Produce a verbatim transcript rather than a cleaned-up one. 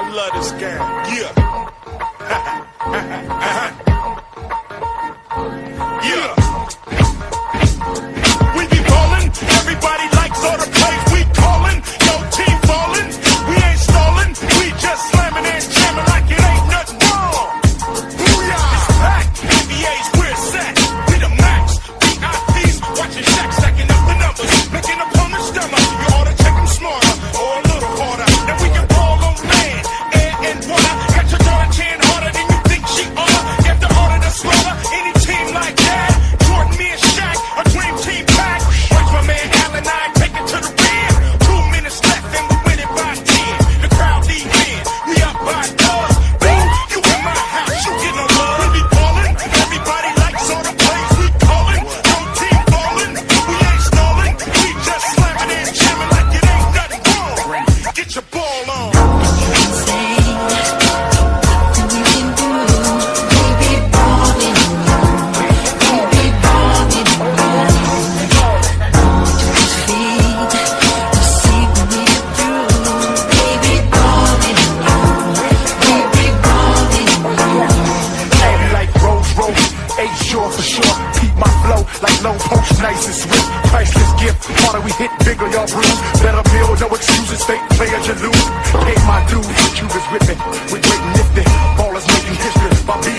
love this game. Yeah. Yeah. We be ballin', everybody likes all the plays we callin'. Yo, team ballin', we ain't stallin', we just slammin' and jamming like it ain't nothing wrong. Booyah! It's packed, N B A's where it's at. We the max, V I Ps, watching Shaq stacking up the numbers, making opponents stomach. You ought to check them smarter or a little harder. Now we can ball on land, air and water. Got your Jordan ten harder than you think she oughta. Get the order to slaughter any team like that. Jordan, me and Shaq, a dream team pack. Watch my man Allen, I take it to the rim. Two minutes left and we win it by ten. The crowd lead in, we up by dubs. Boom, you in my house, you get no love. We be ballin', everybody likes all the plays we callin'. Yo, team ballin', we ain't stallin', we just slammin' and jamming like it ain't nothing wrong. Get your ball on. Sure for sure, keep my flow like low post, nice and swift. Priceless gift, harder we hit, bigger y'all bruise. Better build, no excuses, fake players you lose. Hate my dude, Cubans with me, we great and nifty. Ballers making history by being